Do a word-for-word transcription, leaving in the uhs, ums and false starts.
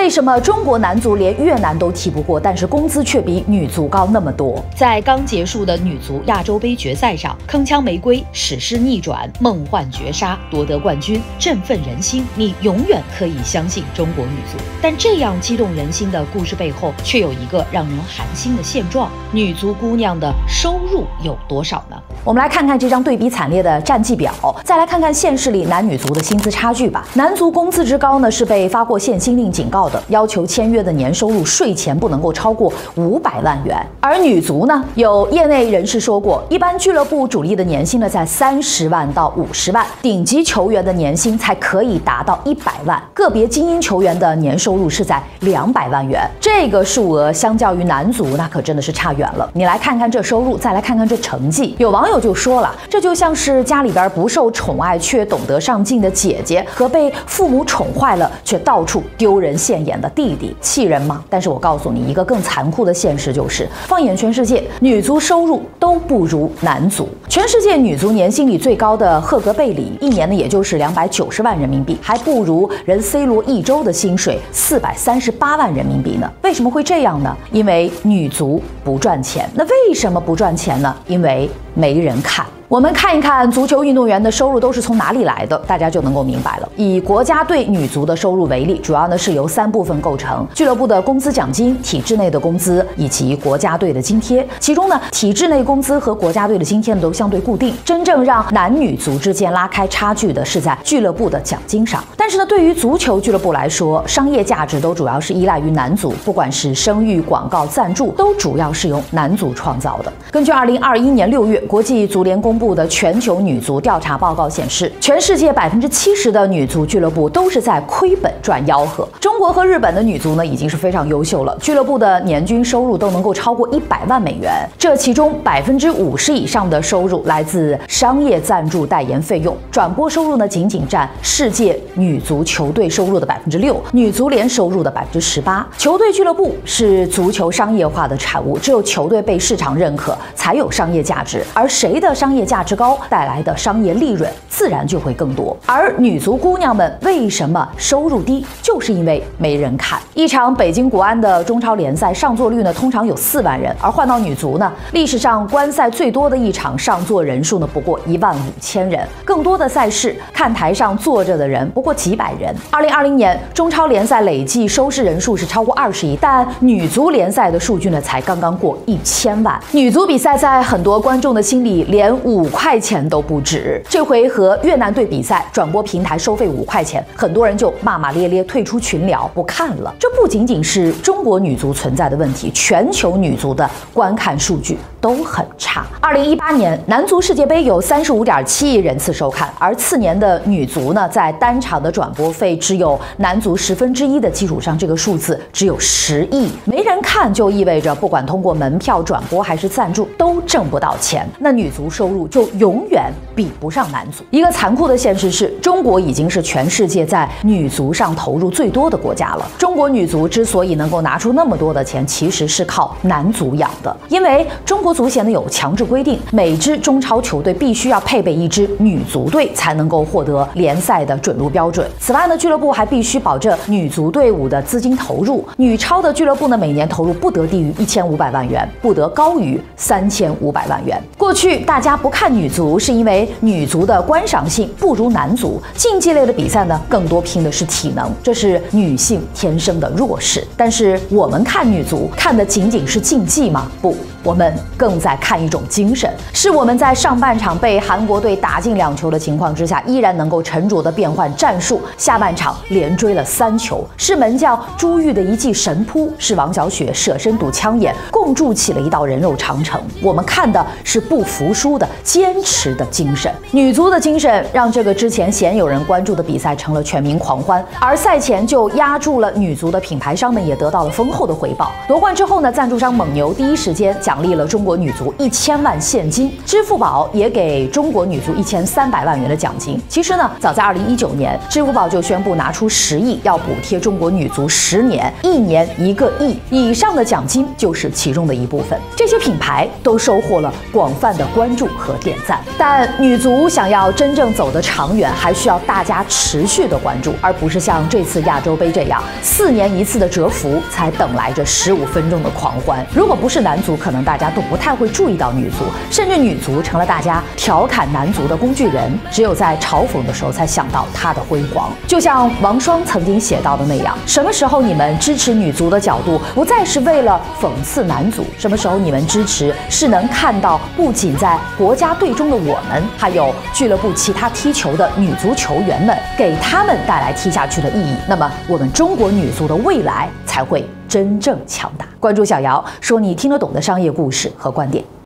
为什么中国男足连越南都踢不过，但是工资却比女足高那么多？在刚结束的女足亚洲杯决赛上，铿锵玫瑰，史诗逆转，梦幻绝杀，夺得冠军，振奋人心。你永远可以相信中国女足。但这样激动人心的故事背后，却有一个让人寒心的现状：女足姑娘的收入有多少呢？我们来看看这张对比惨烈的战绩表，再来看看现实里男女足的薪资差距吧。男足工资之高呢，是被发过限薪令警告的，要求签约的年收入税前不能够超过五百万元。而女足呢，有业内人士说过，一般俱乐部主力的年薪呢在三十万到五十万，顶级球员的年薪才可以达到一百万，个别精英球员的年收入是在两百万元。这个数额相较于男足，那可真的是差远了。你来看看这收入，再来看看这成绩，有网友就说了，这就像是家里边不受宠爱却懂得上进的姐姐和被父母宠坏了却到处丢人现眼的弟弟，气人吗？但是我告诉你一个更残酷的现实，就是放眼全世界，女足收入都不如男足。全世界女足年薪里最高的赫格贝里，一年呢也就是两百九十万人民币，还不如人 C 罗一周的薪水四百三十八万人民币呢。为什么会这样呢？因为女足不赚钱。那为什么不赚钱呢？因为没人看。我们看一看足球运动员的收入都是从哪里来的，大家就能够明白了。以国家队女足的收入为例，主要呢是由三部分构成：俱乐部的工资奖金、体制内的工资以及国家队的津贴。其中呢，体制内工资和国家队的津贴呢都相对固定，真正让男女足之间拉开差距的是在俱乐部的奖金上。但是呢，对于足球俱乐部来说，商业价值都主要是依赖于男足，不管是声誉、广告、赞助，都主要是由男足创造的。根据二零二一年六月国际足联公部的全球女足调查报告显示，全世界百分之七十的女足俱乐部都是在亏本赚吆喝。中国和日本的女足呢，已经是非常优秀了，俱乐部的年均收入都能够超过一百万美元。这其中百分之五十以上的收入来自商业赞助、代言费用，转播收入呢仅仅占世界女足球队收入的百分之六，女足联收入的百分之十八。球队俱乐部是足球商业化的产物，只有球队被市场认可，才有商业价值，而谁的商业价值高，带来的商业利润自然就会更多。而女足姑娘们为什么收入低，就是因为没人看。一场北京国安的中超联赛上座率呢，通常有四万人，而换到女足呢，历史上观赛最多的一场上座人数呢，不过一万五千人。更多的赛事，看台上坐着的人不过几百人。二零二零年中超联赛累计收视人数是超过二十亿，但女足联赛的数据呢，才刚刚过一千万。女足比赛在很多观众的心里连五块钱都不止。这回和越南队比赛，转播平台收费五块钱，很多人就骂骂咧咧退出群聊不看了。这不仅仅是中国女足存在的问题，全球女足的观看数据都很差。二零一八年男足世界杯有三十五点七亿人次收看，而次年的女足呢，在单场的转播费只有男足十分之一的基础上，这个数字只有十亿。没人看就意味着不管通过门票、转播还是赞助，都挣不到钱。那女足收入就永远比不上男足。一个残酷的现实是，中国已经是全世界在女足上投入最多的国家了。中国女足之所以能够拿出那么多的钱，其实是靠男足养的。因为中国足协呢有强制规定，每支中超球队必须要配备一支女足队，才能够获得联赛的准入标准。此外呢，俱乐部还必须保证女足队伍的资金投入。女超的俱乐部呢，每年投入不得低于一千五百万元，不得高于三千五百万元。过去大家不看女足，是因为女足的观赏性不如男足，竞技类的比赛呢，更多拼的是体能，这是女性天生的弱势。但是我们看女足，看的仅仅是竞技吗？不，我们更在看一种精神，是我们在上半场被韩国队打进两球的情况之下，依然能够沉着的变换战术，下半场连追了三球，是门将朱玉的一记神扑，是王小雪舍身堵枪眼，共筑起了一道人肉长城。我们看的是不服输的坚持的精神。女足的精神让这个之前鲜有人关注的比赛成了全民狂欢，而赛前就压住了女足的品牌商们也得到了丰厚的回报。夺冠之后呢，赞助商蒙牛第一时间奖励了中国女足一千万现金，支付宝也给中国女足一千三百万元的奖金。其实呢，早在二零一九年，支付宝就宣布拿出十亿要补贴中国女足十年，一年一个亿以上的奖金就是其中的一部分。这些品牌都收获了广泛的关注和点赞。但女足想要真正走得长远，还需要大家持续的关注，而不是像这次亚洲杯这样四年一一次的蛰伏，才等来着十五分钟的狂欢。如果不是男足，可能大家都不太会注意到女足，甚至女足成了大家调侃男足的工具人。只有在嘲讽的时候，才想到她的辉煌。就像王霜曾经写到的那样，什么时候你们支持女足的角度不再是为了讽刺男足？什么时候你们支持是能看到不仅在国家队中的我们，还有俱乐部其他踢球的女足球员们，给他们带来踢下去的意义，那么我们中国女足的未来才会真正强大。关注小姚，说你听得懂的商业故事和观点。